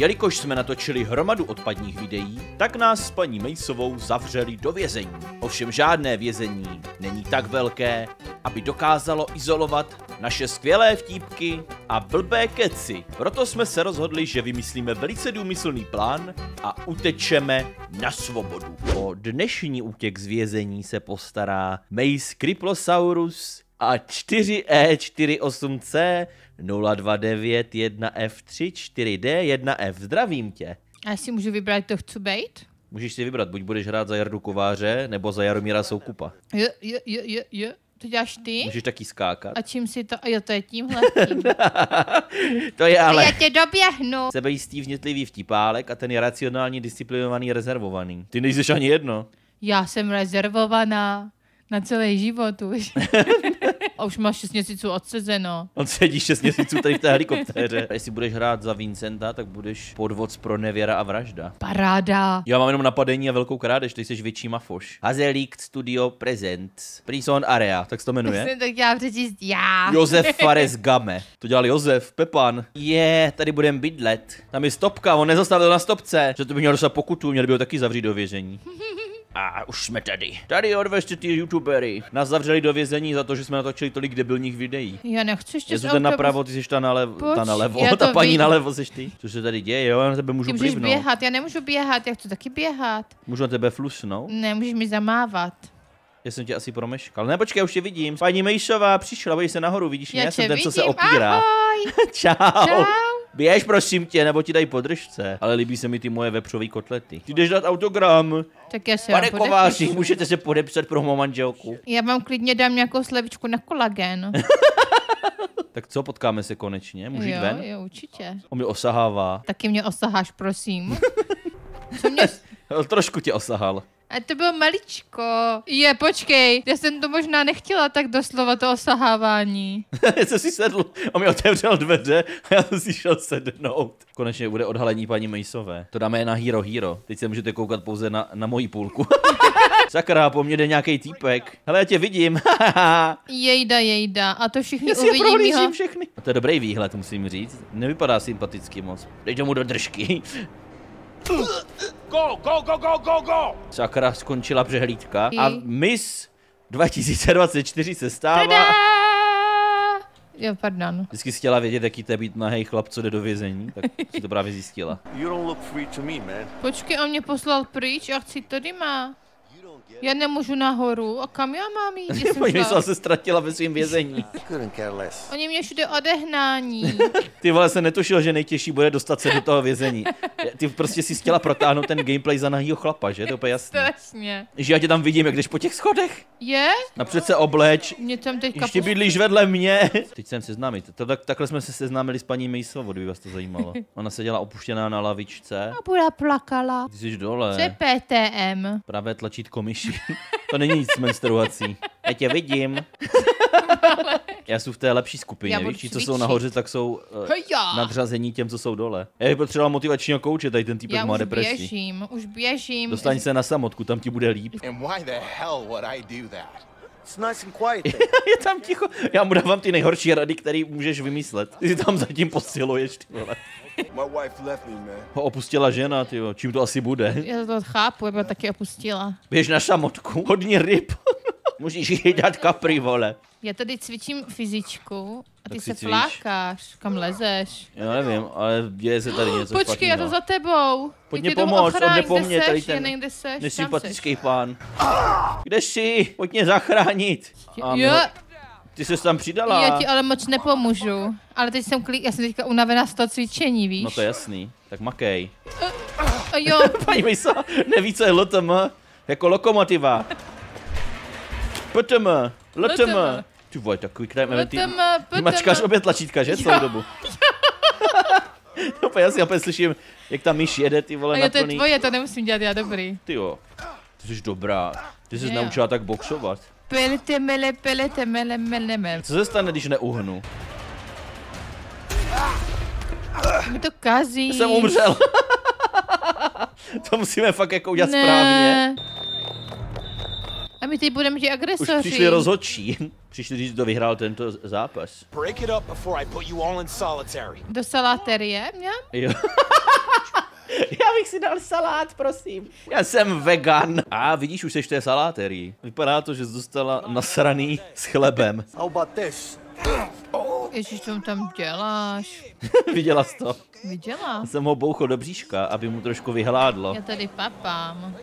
Jelikož jsme natočili hromadu odpadních videí, tak nás s paní Maceovou zavřeli do vězení. Ovšem žádné vězení není tak velké, aby dokázalo izolovat naše skvělé vtípky a blbé keci. Proto jsme se rozhodli, že vymyslíme velice důmyslný plán a utečeme na svobodu. O dnešní útěk z vězení se postará Mace Cryplosaurus a 4E48C 029-1F34D1F. Zdravím tě. A si můžu vybrat, kdo chci být? Můžeš si vybrat, buď budeš hrát za Jardu Kováře, nebo za Jaromíra Soukupa. Jo. To děláš ty? Můžeš taky skákat. A čím si to? Jo, to je tímhle. To je ale... Já tě doběhnu. Sebejistý vnětlivý vtipálek a ten je racionální, disciplinovaný, rezervovaný. Ty nejseš ani jedno. Já jsem rezervovaná na celý život už. A už máš 6 měsíců odsezeno. On sedí 6 měsíců tady v té helikoptéře. A jestli budeš hrát za Vincenta, tak budeš podvod pro nevěra a vražda. Paráda. Já mám jenom napadení a velkou krádež, ty jsi větší mafoš. Hazelík Studio Presents. Prison Area, tak se to jmenuje. Tak jsem to chtěla přečíst já. Josef Fares Game. To dělal Josef, Pepan. Tady budem bydlet. Tam je stopka, on nezastavil na stopce. Že to by měl dostat pokutu, měl by ho taky zavřít do vězení. A už jsme tady. Tady odvežte ty youtubery. Nás zavřeli do vězení za to, že jsme natočili tolik debilních videí. Já nechci ještě Jezu, ten napravo, ty jsi ta nalevo. Ta paní nalevo seš ty. Co se tady děje, jo? Já na tebe můžu plivnout. Ty můžeš běhat, já nemůžu běhat, já chci taky běhat. Můžu na tebe flusnout? Ne, můžeš mi zamávat. Já jsem tě asi promeškal. Ne, počkej, už tě vidím. Paní Maceová přišla, bojím se nahoru, vidíš mě? Já jsem ten, vidím. co se opírá. Ahoj. Čau. Běž prosím tě, nebo ti dají podržce. Ale líbí se mi ty moje vepřové kotlety. Ty jdeš dát autogram. Tak já se Pane Kováři, můžete se podepsat pro mou manželku. Já vám klidně dám nějakou slevičku na kolagén. Tak co, potkáme se konečně? Můžu jít ven? Jo, určitě. On mě osahává. Taky mě osaháš, prosím. Co mě... Trošku tě osahal. A to bylo maličko. Počkej, já jsem to možná nechtěla tak doslova, to osahávání. Já jsem si sedl, on mi otevřel dveře a já jsem si šel sednout. Konečně bude odhalení paní Maceové. To dáme na Hero. Teď se můžete koukat pouze na moji půlku. Sakra, po mně jde nějaký týpek. Hele, já tě vidím. Jejda. A to všichni uvidí. Všechny. A to je dobrý výhled, musím říct. Nevypadá sympaticky moc. Dejte mu do držky. Go! Sakra, skončila přehlídka a Miss 2024 se stává... Jo, pardon. Vždycky chtěla vědět, jaký to je být nahej chlap, co jde do vězení, tak si to právě zjistila. Počkej, on mě poslal pryč a chci tady má. Já nemůžu nahoru, a kam já mám jít? Myslela se ztratila ve svým vězení. Oni mě všude odehnání. Ty vole, se netušil, že nejtěžší bude dostat se do toho vězení. Ty prostě si chtěla protáhnout ten gameplay za nahýho chlapa, že? To je úplně jasný. Strašně. Že já tě tam vidím, jak jdeš po těch schodech. Je? Napřed se obleč. Mě tam teďka ještě bydlíš vedle mě. Teď jsem seznámit. Takhle jsme se seznámili s paní Maceovou, kdyby vás to zajímalo. Ona seděla opuštěná na lavičce. A byla plakala. Ty jsi dole. Co je PTM? Pravé tlačítko myši. To není nic menstruací. Já tě vidím. Já jsem v té lepší skupině, víš? Ti, co jsou nahoře, tak jsou nadřazení těm, co jsou dole. Já bych potřeboval motivačního kouče, tady ten týpek má depresi. Už běžím. Dostaň se na samotku, tam ti bude líp. Je tam ticho. Já mu dávám ty nejhorší rady, které můžeš vymyslet. Ty si tam zatím posiluješ, ty vole. Ho opustila žena, tyjo. Čím to asi bude? Já to chápu, já bych taky opustila. Běž na samotku, hodně ryb. Můžeš jí dát kapry, vole. Já tady cvičím fyzičku a ty se flákáš. Kam lezeš? Já nevím, ale děje se tady něco. Počkej, já to za tebou. Pojď mě pomoct, on jde po mně, tady ten nesympatický pán. Kde jsi? Pojď mě zachránit. Jo. Ty jsi tam přidala. Já ti ale moc nepomůžu. Ale teď já jsem teďka unavená z toho cvičení, víš? No to je jasný, tak makej. Jo. Paní Mejsa neví, co je LTM. Jako lokomotiva. PTM, LTM. Ty vole, takový krajme. Ty mačkáš obě tlačítka, že? Celou dobu. No, já si opět slyším, jak ta myš jede, ty vole, na plný. To je tvoje, to nemusím dělat, já dobrý. Ty jo, ty jsi dobrá. Ty jsi naučila tak boxovat. Co se stane, když neuhnu? Mi to kazí. Já jsem umřel. To musíme fakt jako udělat správně. A my teď budeme ti agresoři. Už přišli rozhodčí. Přišli říct, kdo vyhrál tento zápas. Do salaterie, mě? Jo. salát, prosím. Já jsem vegan. A vidíš, už seš v té saláterii. Vypadá to, že jsi dostala nasraný s chlebem. Ježiš, co tam děláš? Viděla jsi to? Viděla? Jsem ho bouchl do bříška, aby mu trošku vyhládlo. Já tady papám.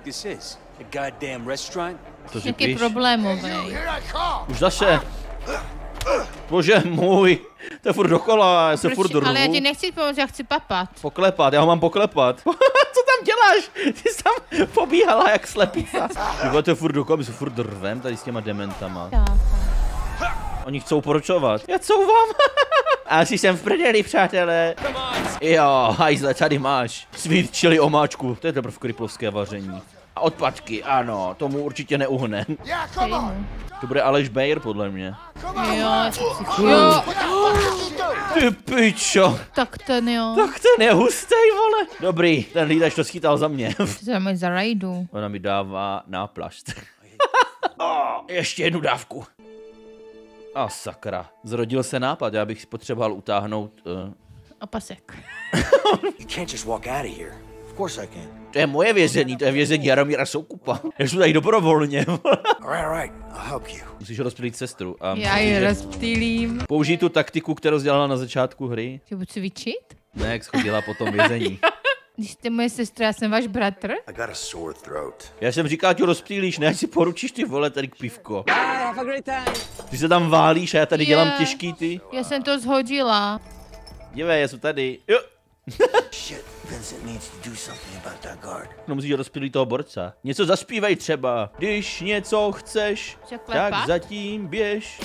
To Jaký problémový. Už zase. Bože můj. To je furt dokola, já se furt rvu. Ale já ti nechci pomoct, já chci papat. Poklepat, já ho mám poklepat. Co tam děláš? Ty jsi tam pobíhala jak slepica. To je furt dokola, my se furt rvem tady s těma dementama. Oni chcou poročovat. Já couvám. A si jsem v prdeli, přátelé. Jo, hajzle, tady máš. Sweet chili omáčku. To je teprve kriplovské vaření. A odpadky, ano, tomu určitě neuhne. To bude Aleš Bayer, podle mě. Jo. Ty pičo. Tak ten jo. Tak ten je hustej, vole. Dobrý, ten hlídač to schytal za mě. To je za rajdu. Ona mi dává náplast. Ještě jednu dávku. A sakra, zrodil se nápad, já bych si potřeboval utáhnout... Opasek. To je moje vězení, to je vězení Jaromíra Soukupa. Já jsem tady dobrovolně. Musíš rozptýlit sestru. Já ji rozptýlím. Použij tu taktiku, kterou dělala na začátku hry. Že budu cvičit? Ne, jak schodila po tom vězení. Když jste moje sestra, já jsem váš bratr. Já jsem říkal, ať ho rozptýlíš, ne, ať si poručíš ty vole tady k pivko. Ty se tam válíš a já tady dělám těžký ty. Já jsem to zhodila. Dívej, já jsem tady. Jo. No musíš rozptýlit toho borca. Něco zaspívej třeba. Když něco chceš, tak zatím běž.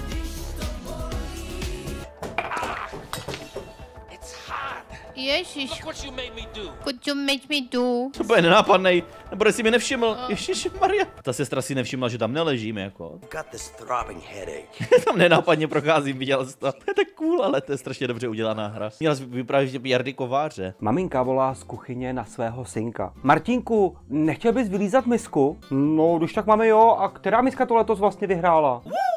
Ježiš. What you make me do? To bude nenápadnej, nebo si mi nevšiml. Ježišmarja. Ta sestra si nevšimla, že tam neležím, jako. Tam nenápadně procházím, viděl jsi to. To je tak cool, ale to je strašně dobře udělaná hra. Měla jsi vyprávět Jardy Kováře. Maminka volá z kuchyně na svého synka. Martinku, nechtěl bys vylízat misku? No, když tak máme jo. A která miska to letos vlastně vyhrála?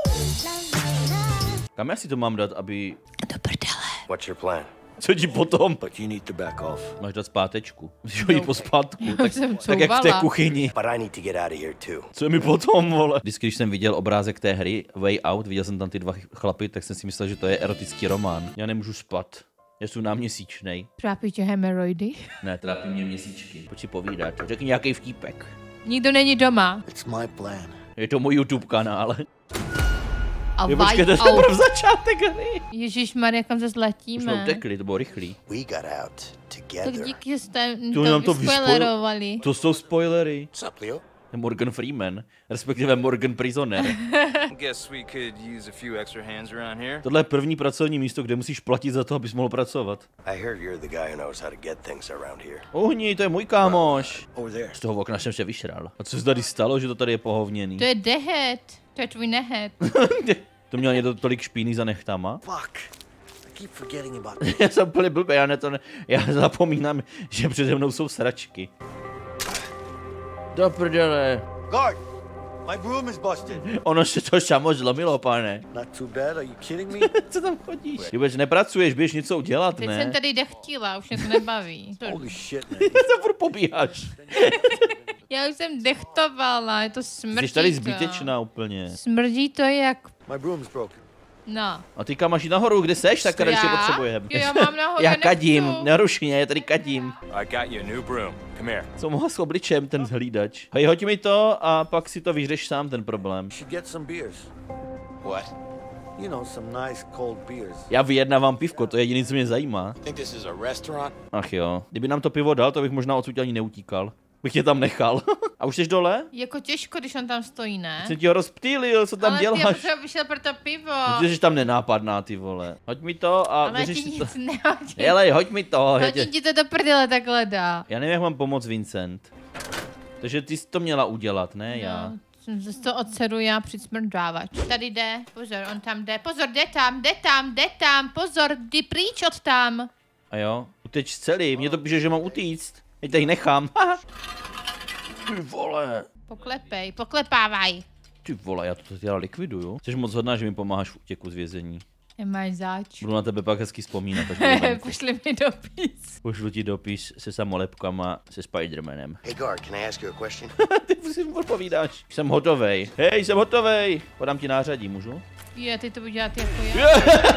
Kam já si to mám dát, aby... Do prdele. What's your plan? Co ti potom? But you need to back off. Máš dát zpátečku. Musíš hodit po zpátku. Tak jak v té kuchyni. But I need to get out of here too. Co je mi potom, vole? Vždycky, když jsem viděl obrázek té hry Way Out, viděl jsem tam ty dva chlapy, tak jsem si myslel, že to je erotický román. Já nemůžu spát. Já jsem náměsíčnej. Trápí tě hemoroidy? Ne, trápí mě měsíčky. Pojď si povídat. Řekni nějaký vtípek. Nikdo není doma. It's my plan. Je to můj YouTube kanál. A počkej, to je teprve začátek hry. Ježišmarja, kam zase letíme? Už jsme utekli, to bylo rychlý. We got out together. Tak díky, že jste to vyspoilerovali. To jsou spoilery. What's up, Leo? Morgan Freeman, respektive Morgan Prisoner. Tohle je první pracovní místo, kde musíš platit za to, abys mohl pracovat. Uhni, to je můj kámoš. Z toho okna jsem se vyšral. A co se tady stalo, že to tady je pohovněný? To je dehet. To je tvůj nehet. To měl někdo tolik špíny za nechtama? Fuck. Já jsem úplně blbý, já zapomínám, že přede mnou jsou sračky. Do prdele. Guard, my broom is busted. Ono se to samo zlomilo, pane. Not too bad, are you kidding me? Co tam chodíš? Ty vůbec nepracuješ, běž něco udělat, teď ne? Teď jsem tady dechtila, už mě to nebaví. Holy shit, man. Ty se furt pobíháš. Já už jsem dechtovala, je to smrdí. Jsi tady zbytečná úplně. Smrdí to jak... My broom's broken. No. A ty kam máš jít nahoru, kde seš, tak tady ještě potřebujeme. Jo, já mám nahoru, já kadím, neruš mě, já tady kadím. I got you a new broom. Come here. Co mohl s obličem ten hlídač? Hej, hoď mi to a pak si to vyřeš sám ten problém. Should get some beers. What? You know, some nice cold beers. Já vyjednávám pivko, to je jediné, co mě zajímá. Think this is a restaurant? Ach jo, kdyby nám to pivo dal, to bych možná odsud ani neutíkal. Bych tě tam nechal. A už jsi dole? Jako těžko, když on tam stojí, ne? Jsem ti ho rozptýlil, co tam ale děláš? Ale ty vyšel pro to pivo. Ty jsi tam nenápadná, ty vole. Hoď mi to a ale vyřeš ti si nic to. nehodí. Jelej, hoď mi to. Hodí ti to do prdele takhle dá. Já nevím, jak mám pomoct, Vincent. Takže ty jsi to měla udělat, ne já. Zase to odseru já přicmrdávač. Tady jde, pozor, on tam jde. Pozor, jde tam, pozor, jdi pryč od tam. A jo, uteč z celý, mně to píše, že mám utíct. Teď tady nechám. Ty vole. Poklepávaj. Ty vole, já to teda likviduju. Jsi moc hodná, že mi pomáháš v útěku z vězení. Nemáš zač. Budu na tebe pak hezky vzpomínat. Pošli mi dopis. Pošlu ti dopis se samolepkama se Spidermanem. Hey, guard, can I ask you a question? Ty si mu odpovídáš. Jsem hotovej. Hej, jsem hotovej. Podám ti nářadí, můžu? Je, ty to budu dělat jako já.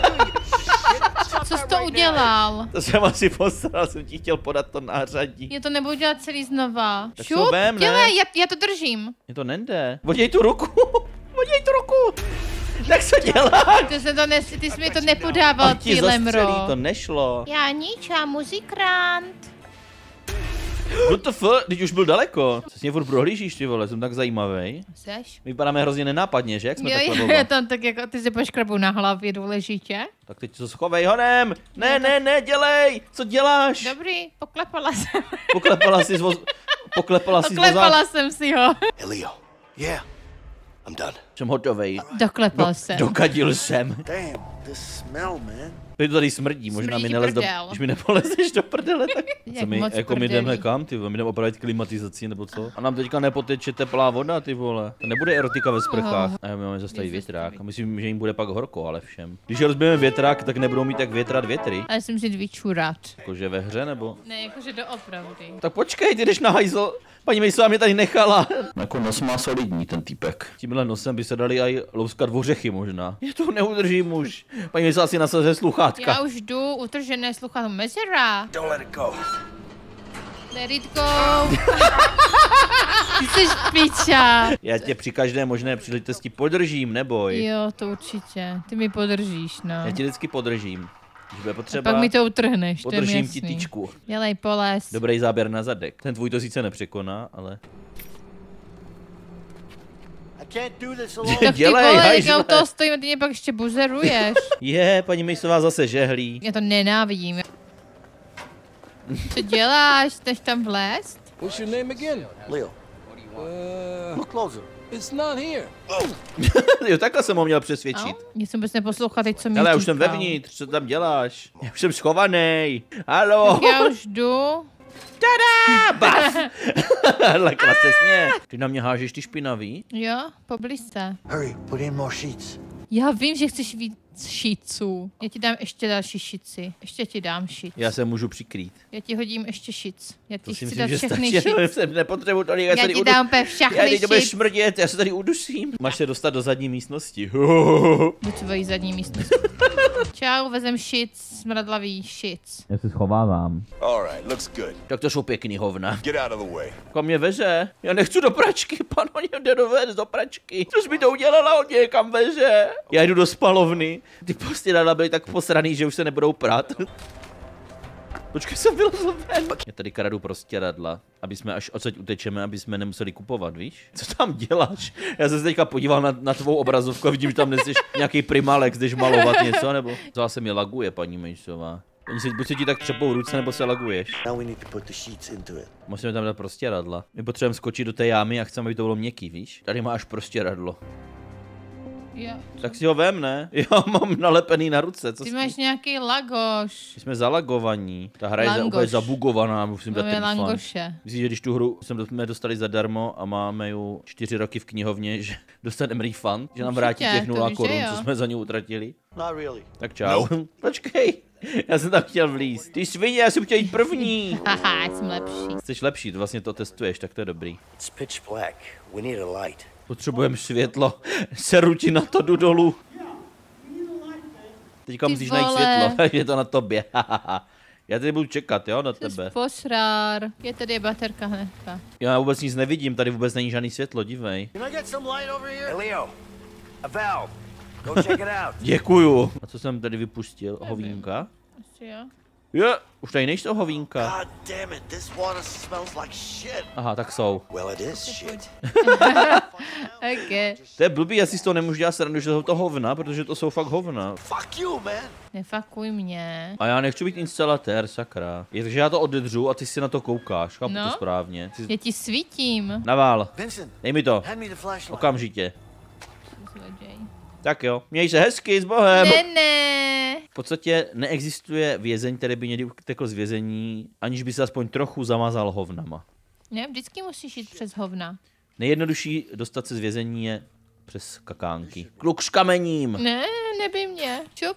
Co jsi to udělal? To jsem asi posral, jsem ti chtěl podat to nářadí. Já to nebudu dělat celý znova. Tak to vem, ne? Dělej, já to držím. Mně to nejde. Voděj tu ruku. Voděj tu ruku. Jak se dělá? Ty jsi mi to nepodával, ty Lemro. To nešlo. Já nič, já muzikrant. WTF, teď už byl daleko. Co s mě furt prohlížíš, ty vole, jsem tak zajímavý. Seš? Vypadáme hrozně nenápadně, že? Jak jsme takhle Jo, tam tak jako ty si poškrabu na hlavě důležitě. Tak teď to schovej honem. Ne, dělej. Co děláš? Dobrý, poklepala jsem. Poklepala si Poklepala jsem si ho. Hey, Leo. Yeah, I'm done. Jsem hotovej. Doklepal jsem. Dokadil jsem. Damn, this smell, man. Teď to tady smrdí, možná Smrdí mi nelez do... prdel. Když mi nepolezeš do prdele, tak... Jak Co my, moc jako my prdelí. jdeme kam, ty vole? My jdeme opravit klimatizaci, nebo co? A nám teďka nepoteče teplá voda, ty vole. To nebude erotika ve sprchách. A my máme zastavit větrák. A myslím, že jim bude pak horko, ale všem. Když rozbijeme větrák, tak nebudou mít tak větrat větry. Ale jsem si vyčurat. Jakože ve hře, nebo? Ne, jakože doopravdy. Tak počkej, ty jdeš na hajzl. Paní Mejsová mě tady nechala. Jako nos má solidní ten týpek. Tímhle nosem by se dali aj louskat ořechy možná. Já to neudržím už. Paní Mejsová si nasazuje sluchátka. Já už jdu, utržené sluchadlo mezera. Don't let it go. Let it go. Ty jsi piča. Já tě při každé možné příležitosti podržím, neboj. Jo, to určitě. Ty mi podržíš, no. Já tě vždycky podržím. Když bude A potřeba, pak mi to utrhneš, to je mi podržím jasný. ti tyčku. Dělej poles. Dobrý záběr na zadek. Ten tvůj to sice nepřekoná, ale... I can't do this alone. Tak ty Dělej, vole, jak hajzle. já u toho stojím a ty mě pak ještě buzeruješ. Paní Mejsová zase žehlí. Já to nenávidím. Co děláš? Chceš tam vlézt? What's your name again? Leo, look closer. It's not here. Jo, takhle jsem ho měl přesvědčit. Já jsem vůbec neposlouchala teď, co mi Ale já už jsem říkal. vevnitř, co tam děláš? Já už jsem schovaný. Halo. Tak já už jdu. Tada! Baf! Lekla se smě. Ty na mě hážeš ty špinavý? Jo, poblízce. Hurry, put in more sheets. Já vím, že chceš víc šíců. Já ti dám ještě další šici. Ještě ti dám šic. Já se můžu přikrýt. Já ti hodím ještě šic. Já ti To si chci myslím, dát že všechny stačí, šic. já jsem nepotřebuji tolik, já se Já tady ti dám úplně Já všechny teď to budeš šic. smrdět, já se tady udusím. Máš se dostat do zadní místnosti. Do tvojí zadní místnosti. Čau, vezem šic, smradlavý šic. Já se schovávám. All right, looks good. Tak to jsou pěkný hovna. Get out of the way. Kam mě veze? Já nechci do pračky, pano, mě jde dovést do pračky. Co jsi mi to udělala, od něj kam veze? Já jdu do spalovny. Ty postěradla byly tak posraný, že už se nebudou prát. Počkej, jsem vylezl ven. Já tady kradu prostěradla, aby jsme až odsaď utečeme, aby jsme nemuseli kupovat, víš? Co tam děláš? Já jsem se teďka podíval na tvou obrazovku a vidím, že tam neseš nějaký primálex, jdeš malovat něco, nebo... To zase mi laguje, paní Mejsová. Buď se ti tak třepou ruce, nebo se laguješ. Now we need to put the sheets into it. Musíme tam dát prostěradla. My potřebujeme skočit do té jámy a chceme, aby to bylo měkký, víš? Tady máš prostěradlo. Jo. Tak si ho vem, ne? Já mám nalepený na ruce, co Ty s máš tím? nějaký lagoš. My jsme zalagovaní. Ta hra je Langoš. úplně zabugovaná, musím dát Máme refund. langoše. Myslíš, že když tu hru jsme dostali zadarmo a máme ju 4 roky v knihovně, že dostaneme refund? Že nám vrátí Určitě, těch to 0 víš, že korun, jo. co jsme za ní utratili? Not really. Tak čau. Počkej, já jsem tam chtěl vlízt. Ty svině, já jsem chtěl jít první. Haha, jsem lepší. Jsi lepší, vlastně to testuješ, tak to je dobrý. It's pitch black. We need a light. Potřebujeme světlo. Seru ti na to, jdu dolů. Teďka Ty musíš najít vole. světlo, je to na tobě. Já tady budu čekat, jo, na Jsi tebe. posrár. Je tady baterka hnedka. Já vůbec nic nevidím, tady vůbec není žádný světlo, dívej. Can I get some light over here? Hey, Leo, a valve. Go check it out. Děkuju. A co jsem tady vypustil? Hovínka? Asi jo. Jo, už tady nejsou hovínka. God damn it, this water smells like shit. Aha, tak jsou. Well, it is shit. Okay. To je blbý, já si z toho nemůžu dělat srandu, že jsou to hovna, protože to jsou fakt hovna. Fuck you, man. Nefakuj mě. A já nechci být instalatér, sakra. Takže já to odedřu a ty si na to koukáš, chápu No. to správně. Ty... Já ti svítím. Navál, Vincent, dej mi to, hand me the flashlight. okamžitě. Zloděj. Tak jo, měj se hezky, s Bohem. Ne. V podstatě neexistuje vězeň, který by někdy utekl z vězení, aniž by se aspoň trochu zamazal hovnama. Ne, vždycky musíš jít přes hovna. Nejjednodušší dostat se z vězení je přes kakánky. Kluk s kamením. Ne. Nebij mě. Čup.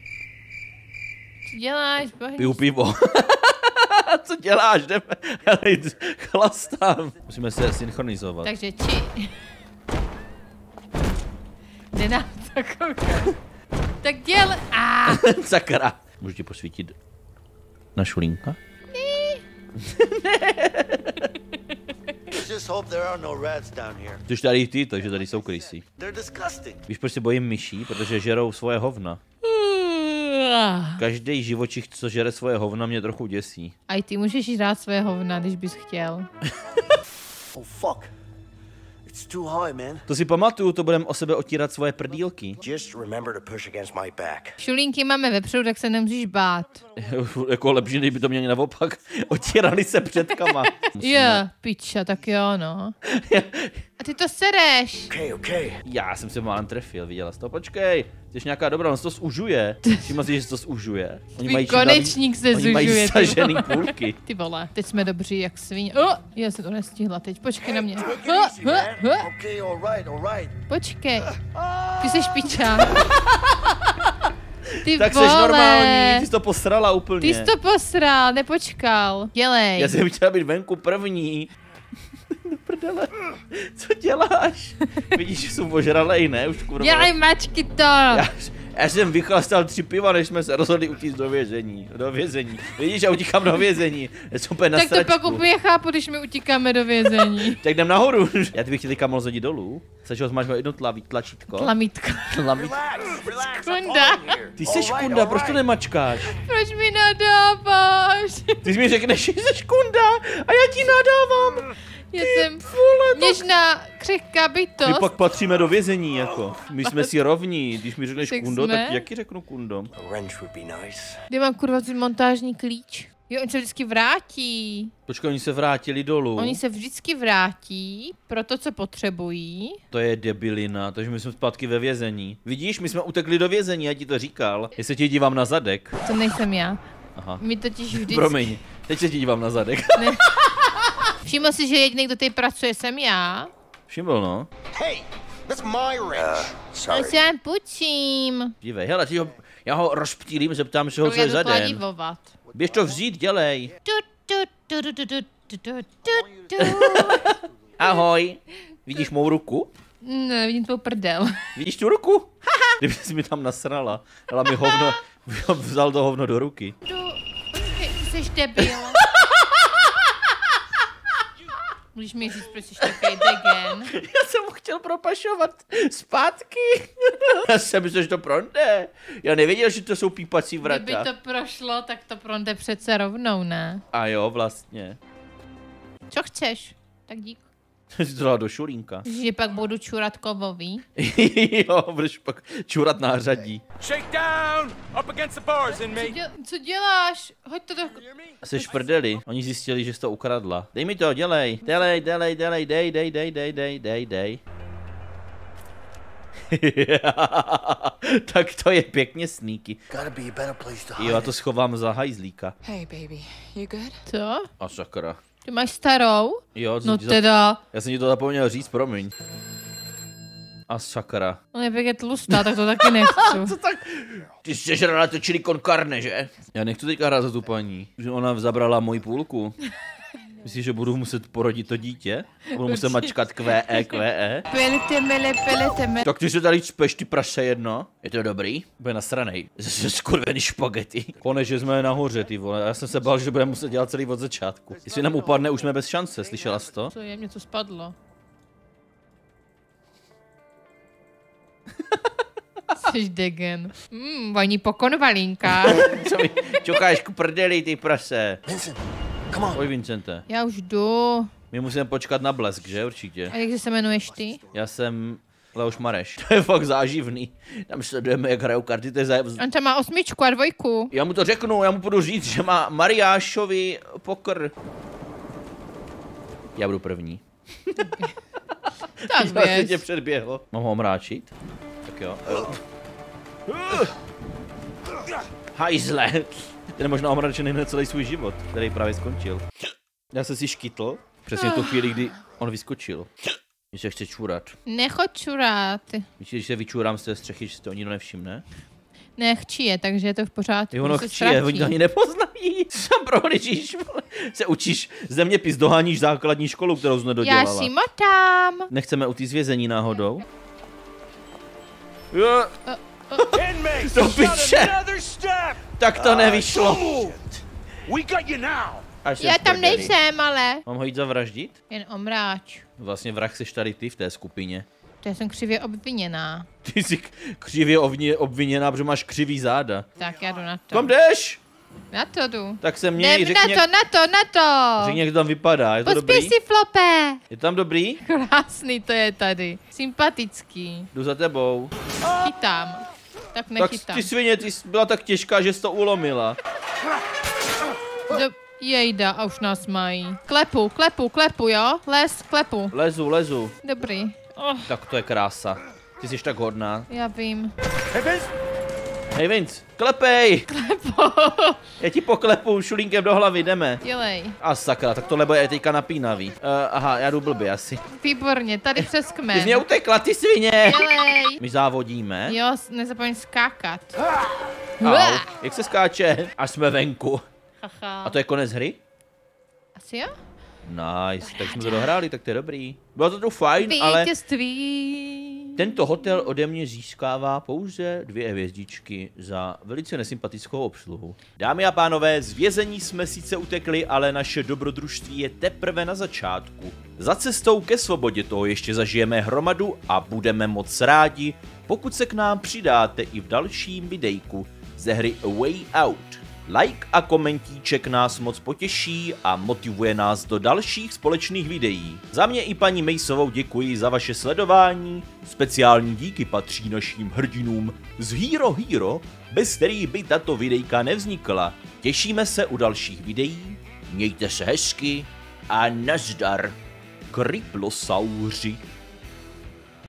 Co děláš? Piju pivo. Co děláš? Jdeme. Chlastám. Musíme se synchronizovat. Takže jde na to koukat. Tak dělej. Sakra. Můžu ti posvítit na šulínka? Just hope there are no rats down here. Což tady ty, takže tady jsou krysy. They're disgusting. Víš, proč se bojím myší? Protože žerou svoje hovna. Každý živočich, co žere svoje hovna, mě trochu děsí. A i ty můžeš žrát svoje hovna, když bys chtěl. Oh fuck. It's too high, man. To si pamatuju, to budeme o sebe otírat svoje prdílky. Just remember to push against my back. Šulínky máme vepředu, tak se nemusíš bát. Jako lepší, kdyby to měli naopak. Otírali se předkama. Jo, piča, tak jo, no. A ty to sereš. Okay. Já jsem se málem trefil, viděla jsi to? Počkej, jsi nějaká dobrá, on se to zužuje. Všimla si, že se to zužuje. Tvůj konečník se Oni zužuje. mají stažený půlky. Ty vole, teď jsme dobří jak svině. Já se to nestihla teď, počkej na mě. Okay, all right. Počkej. Ty jsi piča. Ty Tak vole. seš normální, ty jsi to posrala úplně. Ty jsi to posral, nepočkal. Dělej. Já jsem chtěla být venku první. Do prdele. Co děláš? Vidíš, že jsem ožralej, ne? Už kurva. Dělej mačky to. Já jsem vychlastal 3 piva, než jsme se rozhodli utíct do vězení. Vidíš, já utíkám do vězení. Já jsem úplně na Tak to pak úplně chápu, když my utíkáme do vězení. Tak jdem nahoru. Já ty bych chtěl teďka mohl zhodit dolů. Chceš ho zmáčknout jedno tlačítko? Tlamítko. Relax. Kunda. Ty jsi kunda, proč to nemačkáš? Proč mi nadáváš? Ty jsi mi řekneš, že jsi kunda a já ti nadávám. Já jsem něžná, křehká bytost. My pak patříme do vězení, jako. My jsme si rovní. Když mi řekneš Tak kundo, jsme. tak jaký řeknu kundo? A wrench would be nice. Kde mám kurva ten montážní klíč? Jo, on se vždycky vrátí. Počkej, oni se vrátili dolů. Oni se vždycky vrátí pro to, co potřebují. To je debilina, takže my jsme zpátky ve vězení. Vidíš, my jsme utekli do vězení, já ti to říkal. Já se ti dívám na zadek. To nejsem já. Aha. My totiž vždycky... Promiň, teď se ti dívám na zadek. Všiml si, že jediný, kdo tady pracuje, jsem já. Všiml, no. Hey, that's my wrench. Ale se já půjčím. Dívej, hele, já ho rozptýlím, zeptám se ho, co je za den. kladivovat. Běž to vzít, dělej. Ahoj. Vidíš mou ruku? Ne, vidím tvou prdel. Vidíš tu ruku? Kdyby jsi mi tam nasrala. Dala mi hovno, vzal to hovno do ruky. Počkej, ty jsi debil. Můžeš mi říct, proč jsi takový degen? Já jsem ho chtěl propašovat zpátky. Já jsem myslel, že to pronde. Já nevěděl, že to jsou pípací vrata. Kdyby to prošlo, tak to pronde přece rovnou, ne? A jo, vlastně. Co chceš? Tak dík. Jsi to dala do šulínka. Že pak budu čurat kovový. Jo, budeš pak čurat nářadí. Shake down! Up against the bars, inmate. Co děláš? Hoď to do... Jsi šprdeli. Oni zjistili, že jsi to ukradla. Dej mi to, dělej. Dej. Tak to je pěkně sneaky. Gotta be a better place to hide. Jo, já to schovám za hajzlíka. Hey, baby, you good? Co? A sakra. Ty máš starou? Jo, No teda. já jsem ti to zapomněl říct, promiň. A sakra. Ona je pěkně tlustá, tak to taky nechci. Co tak? Ty jsi žrala to chili con carne, že? Já nechci teďka hrát za tu paní, že ona zabrala moji půlku. Myslíš, že budu muset porodit to dítě? Budu muset mačkat QE. Peletemele. Tak ty se tady čpeš, ty prase jedno. Je to dobrý? Bude nasranej. Zase skurvený špagety. Konečně jsme nahoře, ty vole. Já jsem se bál, že budeme muset dělat celý od začátku. Jestli nám upadne, už jsme bez šance, slyšela jsi to? Co je, mě to spadlo. Jsi degen. Voní po konvalínka. Co mi čokáš k prdeli, ty prase? Vincent, come on. Oj, Vincente. Já už jdu. My musíme počkat na blesk, že? Určitě. A jak se jmenuješ ty? Já jsem Leoš Mareš. To je fakt záživný. Tam sledujeme, jak hrajou karty, to je On tam má 8 a 2. Já mu to řeknu, já mu budu říct, že má Mariášovi pokr. Já budu první. Tak Já se tě věc. předběhl. Mám ho omráčit? Tak jo. Hajzle. Ten je možná omračený na celý svůj život, který právě skončil. Já jsem si škytl přesně tu chvíli, kdy on vyskočil. Mně se chce čurat. Nechoď čurat. Myslíš, že se vyčurám z té střechy, že si to nikdo nevšimne? Nechci je, takže je to v pořádku. Jo, no chci je, oni to ani nepoznají. Sam prohlížíš, se učíš zeměpis, doháníš základní školu, kterou jsi nedodělala. Já si motám. Nechceme u té zvězení náhodou? To piče! Tak to nevyšlo. Já tam nejsem, ale. Mám ho jít zavraždit? Jen omráč. Vlastně vrah seš tady ty v té skupině. To já jsem křivě obviněná. Ty jsi křivě obviněná, protože máš křivý záda. Tak já jdu na to. Kam jdeš? Na to jdu. Tak se měj, řekni. Na to. Řekni, jak to tam vypadá, je to dobrý? Pospíš si, Flope. Je tam dobrý? Krásný to je tady. Sympatický. Jdu za tebou. Chytám. Tak nechytám. Tak ty svině, ty jsi byla tak těžká, že jsi to ulomila. Jejda, a už nás mají. Klepu, jo? Klepu. Lezu. Dobrý. Tak to je krása. Ty jsi tak hodná. Já vím. Hej Vince, klepej! Já ti poklepu šulínkem do hlavy, jdeme. Dělej. A sakra, tak tohle bude teďka napínavý. Aha, já jdu blbě asi. Výborně, tady přes kmen. Ty jsi mě utekla, ty svině! Dělej. My závodíme. Jo, nezapomeň skákat. Au, jak se skáče? Až jsme venku. Haha. A to je konec hry? Asi jo? Nice, tak jsme to dohráli, tak to je dobrý. Bylo to tu fajn, ale Vítězství. tento hotel ode mě získává pouze 2 hvězdičky za velice nesympatickou obsluhu. Dámy a pánové, z vězení jsme sice utekli, ale naše dobrodružství je teprve na začátku. Za cestou ke svobodě toho ještě zažijeme hromadu a budeme moc rádi, pokud se k nám přidáte i v dalším videjku ze hry A Way Out. Like a komentíček nás moc potěší a motivuje nás do dalších společných videí. Za mě i paní Maceovou děkuji za vaše sledování. Speciální díky patří našim hrdinům z Hero, bez kterých by tato videjka nevznikla. Těšíme se u dalších videí, mějte se hezky a nazdar, kryplosauři.